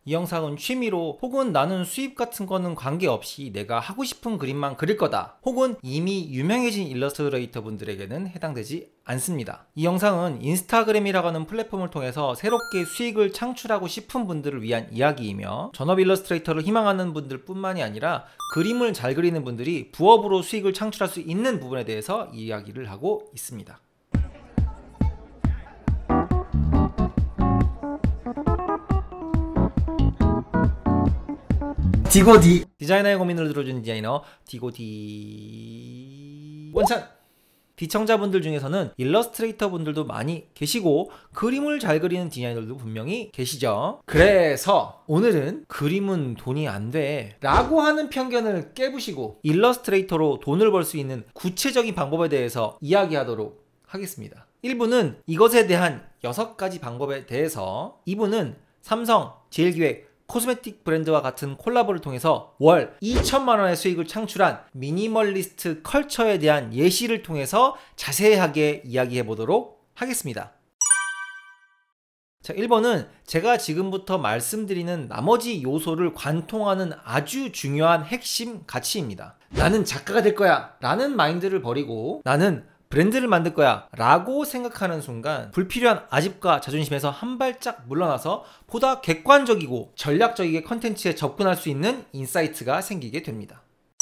이 영상은 취미로 혹은 나는 수입 같은 거는 관계없이 내가 하고 싶은 그림만 그릴 거다, 혹은 이미 유명해진 일러스트레이터 분들에게는 해당되지 않습니다. 이 영상은 인스타그램이라고 하는 플랫폼을 통해서 새롭게 수익을 창출하고 싶은 분들을 위한 이야기이며, 전업 일러스트레이터를 희망하는 분들 뿐만이 아니라 그림을 잘 그리는 분들이 부업으로 수익을 창출할 수 있는 부분에 대해서 이야기를 하고 있습니다. 디고디, 디자이너의 고민을 들어주는 디자이너 디고디 원찬. 시청자분들 중에서는 일러스트레이터 분들도 많이 계시고 그림을 잘 그리는 디자이너들도 분명히 계시죠. 그래서 오늘은 그림은 돈이 안 돼 라고 하는 편견을 깨부시고 일러스트레이터로 돈을 벌 수 있는 구체적인 방법에 대해서 이야기하도록 하겠습니다. 1부는 이것에 대한 6가지 방법에 대해서, 2부는 삼성, 제일기획, 코스메틱 브랜드와 같은 콜라보를 통해서 월 2천만 원의 수익을 창출한 미니멀리스트 컬처에 대한 예시를 통해서 자세하게 이야기해 보도록 하겠습니다. 자, 1번은 제가 지금부터 말씀드리는 나머지 요소를 관통하는 아주 중요한 핵심 가치입니다. 나는 작가가 될 거야 라는 마인드를 버리고 나는 브랜드를 만들 거야 라고 생각하는 순간 불필요한 아집과 자존심에서 한 발짝 물러나서 보다 객관적이고 전략적이게 컨텐츠에 접근할 수 있는 인사이트가 생기게 됩니다.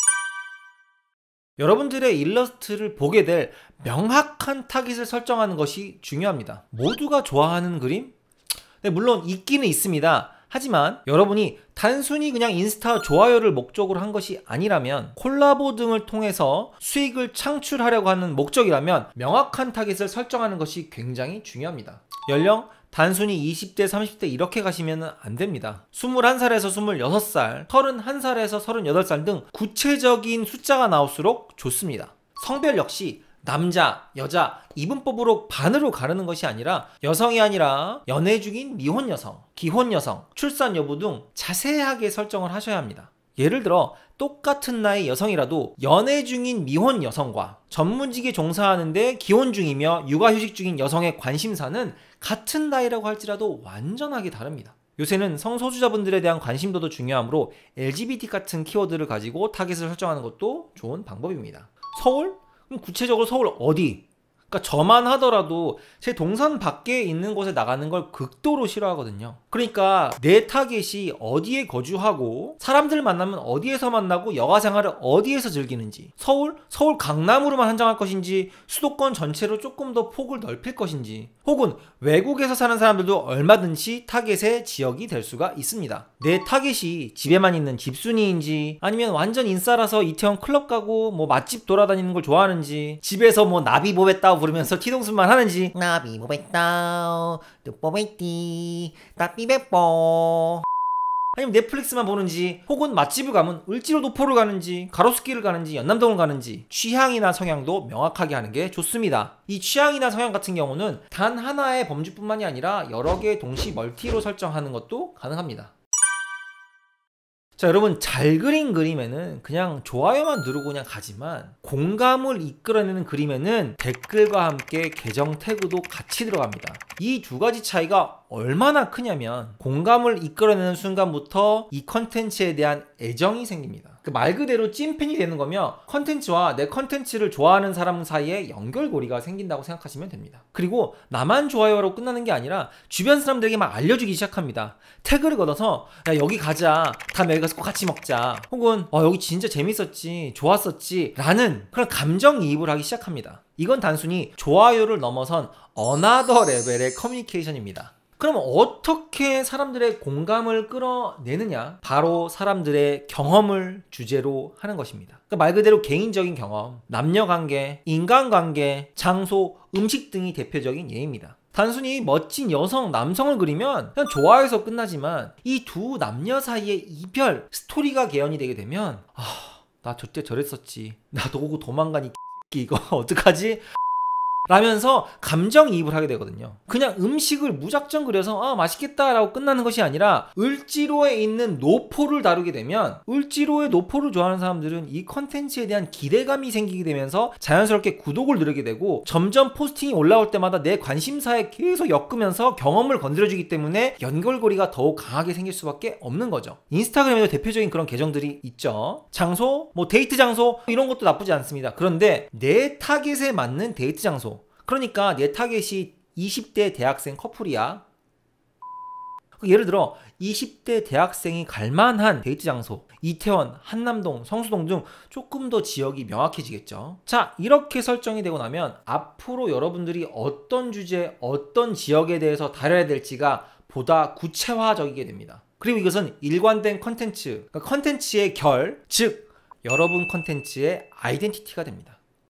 여러분들의 일러스트를 보게 될 명확한 타깃을 설정하는 것이 중요합니다. 모두가 좋아하는 그림? 네, 물론 있기는 있습니다. 하지만 여러분이 단순히 그냥 인스타 좋아요를 목적으로 한 것이 아니라면, 콜라보 등을 통해서 수익을 창출하려고 하는 목적이라면 명확한 타깃을 설정하는 것이 굉장히 중요합니다. 연령 단순히 20대 30대 이렇게 가시면 안 됩니다. 21살에서 26살, 31살에서 38살 등 구체적인 숫자가 나올수록 좋습니다. 성별 역시 남자, 여자, 이분법으로 반으로 가르는 것이 아니라 여성이 아니라 연애 중인 미혼 여성, 기혼 여성, 출산 여부 등 자세하게 설정을 하셔야 합니다. 예를 들어 똑같은 나이 여성이라도 연애 중인 미혼 여성과 전문직에 종사하는데 기혼 중이며 육아휴직 중인 여성의 관심사는 같은 나이라고 할지라도 완전하게 다릅니다. 요새는 성소수자분들에 대한 관심도도 중요하므로 LGBT 같은 키워드를 가지고 타깃을 설정하는 것도 좋은 방법입니다. 서울? 그럼 구체적으로 서울 어디? 그러니까 저만 하더라도 제 동선 밖에 있는 곳에 나가는 걸 극도로 싫어하거든요. 그러니까 내 타겟이 어디에 거주하고 사람들 만나면 어디에서 만나고 여가 생활을 어디에서 즐기는지, 서울 강남으로만 한정할 것인지 수도권 전체로 조금 더 폭을 넓힐 것인지, 혹은 외국에서 사는 사람들도 얼마든지 타겟의 지역이 될 수가 있습니다. 내 타겟이 집에만 있는 집순이인지, 아니면 완전 인싸라서 이태원 클럽 가고 뭐 맛집 돌아다니는 걸 좋아하는지, 집에서 뭐 나비 보bes다 부르면서 티동순만 하는지, 나비 보bes다 뚜뽀베띠 따삐베뽀, 아니면 넷플릭스만 보는지, 혹은 맛집을 가면 을지로 노포를 가는지, 가로수길을 가는지, 연남동을 가는지, 취향이나 성향도 명확하게 하는 게 좋습니다. 이 취향이나 성향 같은 경우는 단 하나의 범주뿐만이 아니라 여러 개의 동시 멀티로 설정하는 것도 가능합니다. 자, 여러분, 잘 그린 그림에는 그냥 좋아요만 누르고 그냥 가지만, 공감을 이끌어내는 그림에는 댓글과 함께 계정 태그도 같이 들어갑니다. 이 두 가지 차이가 얼마나 크냐면, 공감을 이끌어내는 순간부터 이 컨텐츠에 대한 애정이 생깁니다. 그 말 그대로 찐팬이 되는 거며, 컨텐츠와 내 컨텐츠를 좋아하는 사람 사이에 연결고리가 생긴다고 생각하시면 됩니다. 그리고 나만 좋아요로 끝나는 게 아니라 주변 사람들에게 막 알려주기 시작합니다. 태그를 걷어서 야, 여기 가자, 다음에 여기 가서 꼭 같이 먹자, 혹은 여기 진짜 재밌었지, 좋았었지 라는 그런 감정이입을 하기 시작합니다. 이건 단순히 좋아요를 넘어선 어나더 레벨의 커뮤니케이션입니다. 그럼 어떻게 사람들의 공감을 끌어내느냐? 바로 사람들의 경험을 주제로 하는 것입니다. 그러니까 말 그대로 개인적인 경험, 남녀관계, 인간관계, 장소, 음식 등이 대표적인 예입니다. 단순히 멋진 여성, 남성을 그리면 그냥 좋아해서 끝나지만, 이 두 남녀 사이의 이별 스토리가 개연이 되게 되면 나 저때 저랬었지, 나 너고 도망가니 이거 어떡하지? 라면서 감정이입을 하게 되거든요. 그냥 음식을 무작정 그려서 아 맛있겠다 라고 끝나는 것이 아니라 을지로에 있는 노포를 다루게 되면 을지로의 노포를 좋아하는 사람들은 이 컨텐츠에 대한 기대감이 생기게 되면서 자연스럽게 구독을 누르게 되고 점점 포스팅이 올라올 때마다 내 관심사에 계속 엮으면서 경험을 건드려주기 때문에 연결고리가 더욱 강하게 생길 수밖에 없는 거죠. 인스타그램에도 대표적인 그런 계정들이 있죠. 장소, 뭐 데이트 장소 이런 것도 나쁘지 않습니다. 그런데 내 타겟에 맞는 데이트 장소, 그러니까 내 타겟이 20대 대학생 커플이야. 예를 들어 20대 대학생이 갈만한 데이트 장소, 이태원, 한남동, 성수동 등 조금 더 지역이 명확해지겠죠. 자, 이렇게 설정이 되고 나면 앞으로 여러분들이 어떤 주제, 어떤 지역에 대해서 다뤄야 될지가 보다 구체화적이게 됩니다. 그리고 이것은 일관된 컨텐츠, 그러니까 컨텐츠의 결, 즉 여러분 컨텐츠의 아이덴티티가 됩니다.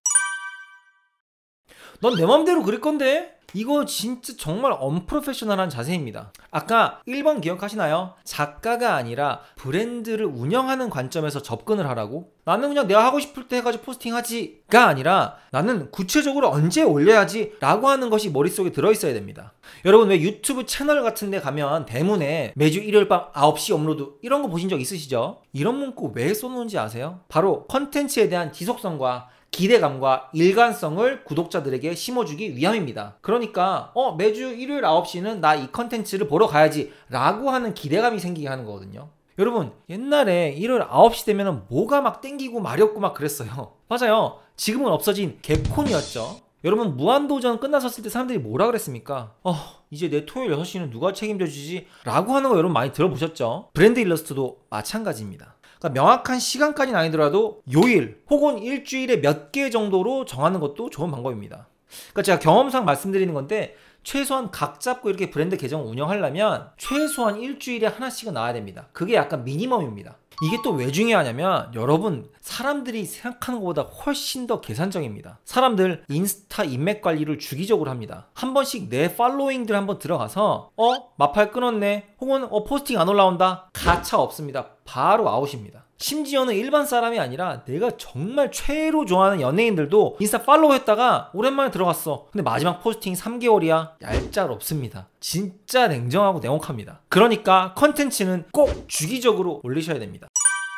넌 내 맘대로 그릴 건데? 이거 진짜 정말 언프로페셔널한 자세입니다. 아까 1번 기억하시나요? 작가가 아니라 브랜드를 운영하는 관점에서 접근을 하라고? 나는 그냥 내가 하고 싶을 때 해가지고 포스팅하지가 아니라 나는 구체적으로 언제 올려야지 라고 하는 것이 머릿속에 들어있어야 됩니다. 여러분 왜 유튜브 채널 같은 데 가면 대문에 매주 일요일 밤 9시 업로드 이런 거 보신 적 있으시죠? 이런 문구 왜 써놓은지 아세요? 바로 컨텐츠에 대한 지속성과 기대감과 일관성을 구독자들에게 심어주기 위함입니다. 그러니까 매주 일요일 9시는 나 이 컨텐츠를 보러 가야지 라고 하는 기대감이 생기게 하는 거거든요. 여러분 옛날에 일요일 9시 되면 뭐가 막 땡기고 마렵고 막 그랬어요. 맞아요. 지금은 없어진 개콘이었죠. 여러분 무한도전 끝났었을 때 사람들이 뭐라 그랬습니까? 이제 내 토요일 6시는 누가 책임져 주지? 라고 하는 거 여러분 많이 들어보셨죠? 브랜드 일러스트도 마찬가지입니다. 그러니까 명확한 시간까지는 아니더라도 요일 혹은 일주일에 몇 개 정도로 정하는 것도 좋은 방법입니다. 그러니까 제가 경험상 말씀드리는 건데 최소한 각 잡고 이렇게 브랜드 계정을 운영하려면 최소한 일주일에 하나씩은 나와야 됩니다. 그게 약간 미니멈입니다. 이게 또 왜 중요하냐면 여러분 사람들이 생각하는 것보다 훨씬 더 계산적입니다. 사람들 인스타 인맥 관리를 주기적으로 합니다. 한 번씩 내 팔로잉들 한번 들어가서 마팔 끊었네 혹은 포스팅 안 올라온다 가차 없습니다. 바로 아웃입니다. 심지어는 일반 사람이 아니라 내가 정말 최애로 좋아하는 연예인들도 인스타 팔로우 했다가 오랜만에 들어갔어. 근데 마지막 포스팅이 3개월이야. 얄짤 없습니다. 진짜 냉정하고 냉혹합니다. 그러니까 컨텐츠는 꼭 주기적으로 올리셔야 됩니다.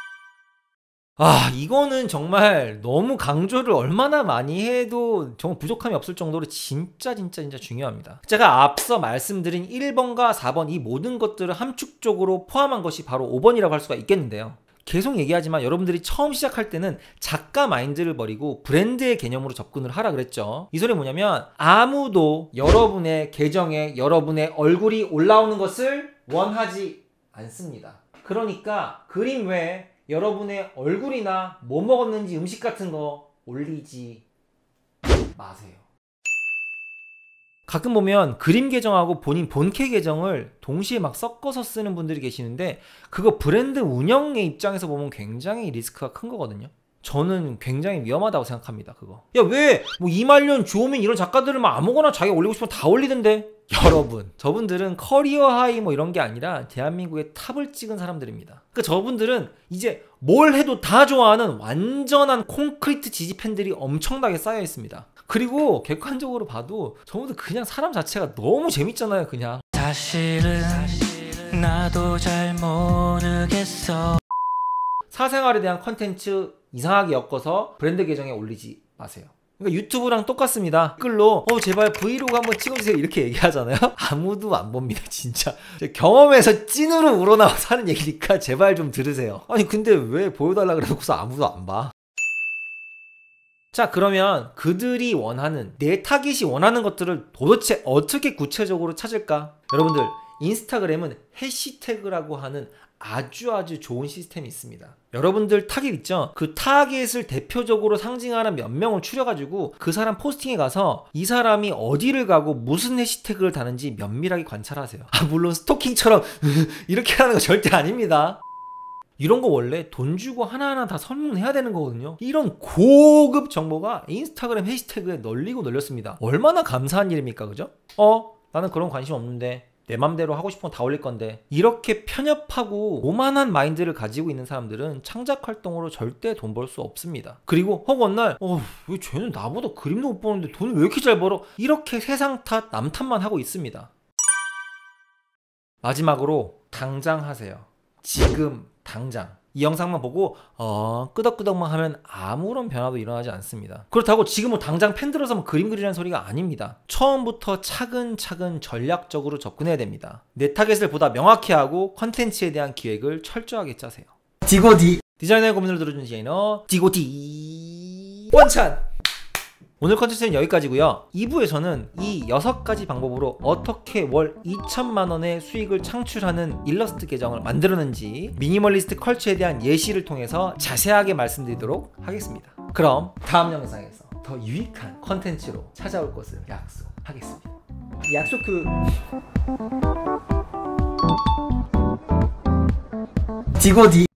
이거는 정말 너무 강조를 얼마나 많이 해도 정말 부족함이 없을 정도로 진짜 중요합니다. 제가 앞서 말씀드린 1번과 4번 이 모든 것들을 함축적으로 포함한 것이 바로 5번이라고 할 수가 있겠는데요. 계속 얘기하지만 여러분들이 처음 시작할 때는 작가 마인드를 버리고 브랜드의 개념으로 접근을 하라 그랬죠. 이 소리 뭐냐면 아무도 여러분의 계정에 여러분의 얼굴이 올라오는 것을 원하지 않습니다. 그러니까 그림 외에 여러분의 얼굴이나 뭐 먹었는지 음식 같은 거 올리지 마세요. 가끔 보면 그림 계정하고 본인 본캐 계정을 동시에 막 섞어서 쓰는 분들이 계시는데 그거 브랜드 운영의 입장에서 보면 굉장히 리스크가 큰 거거든요. 저는 굉장히 위험하다고 생각합니다. 그거 야 왜 뭐 이말년 주호민 이런 작가들은 막 아무거나 자기가 올리고 싶으면 다 올리던데. 여러분 저분들은 커리어 하이 뭐 이런 게 아니라 대한민국의 탑을 찍은 사람들입니다. 그러니까 저분들은 이제 뭘 해도 다 좋아하는 완전한 콘크리트 지지 팬들이 엄청나게 쌓여 있습니다. 그리고 객관적으로 봐도 저분들 그냥 사람 자체가 너무 재밌잖아요. 그냥 사실은 나도 잘 모르겠어. 사생활에 대한 컨텐츠 이상하게 엮어서 브랜드 계정에 올리지 마세요. 그러니까 유튜브랑 똑같습니다. 댓글로 제발 브이로그 한번 찍어주세요 이렇게 얘기하잖아요. 아무도 안 봅니다. 진짜 경험에서 찐으로 우러나와서 하는 얘기니까 제발 좀 들으세요. 아니 근데 왜 보여달라 그래놓고서 아무도 안 봐. 자 그러면 그들이 원하는 내 타깃이 원하는 것들을 도대체 어떻게 구체적으로 찾을까? 여러분들 인스타그램은 해시태그라고 하는 아주 좋은 시스템이 있습니다. 여러분들 타깃 있죠? 그 타깃을 대표적으로 상징하는 몇 명을 추려가지고 그 사람 포스팅에 가서 이 사람이 어디를 가고 무슨 해시태그를 다는지 면밀하게 관찰하세요. 물론 스토킹처럼 이렇게 하는 거 절대 아닙니다. 이런 거 원래 돈 주고 하나하나 다 설문해야 되는 거거든요. 이런 고급 정보가 인스타그램 해시태그에 널리고 널렸습니다. 얼마나 감사한 일입니까? 그죠? 나는 그런 관심 없는데 내 맘대로 하고 싶은 거 다 올릴 건데, 이렇게 편협하고 오만한 마인드를 가지고 있는 사람들은 창작 활동으로 절대 돈 벌 수 없습니다. 그리고 허구한 날 왜 쟤는 나보다 그림도 못 보는데 돈을 왜 이렇게 잘 벌어? 이렇게 세상 탓 남 탓만 하고 있습니다. 마지막으로 당장 하세요. 지금 당장. 이 영상만 보고 끄덕끄덕만 하면 아무런 변화도 일어나지 않습니다. 그렇다고 지금 뭐 당장 펜 들어서 뭐 그림 그리라는 소리가 아닙니다. 처음부터 차근차근 전략적으로 접근해야 됩니다. 내 타겟을 보다 명확히 하고 컨텐츠에 대한 기획을 철저하게 짜세요. 디고디 디자이너의 고민을 들어주는 디자이너 디고디 원찬. 오늘 컨텐츠는 여기까지고요. 2부에서는 이 6가지 방법으로 어떻게 월 2천만원의 수익을 창출하는 일러스트 계정을 만들었는지 미니멀리스트 컬처에 대한 예시를 통해서 자세하게 말씀드리도록 하겠습니다. 그럼 다음 영상에서 더 유익한 컨텐츠로 찾아올 것을 약속하겠습니다. 약속 디고디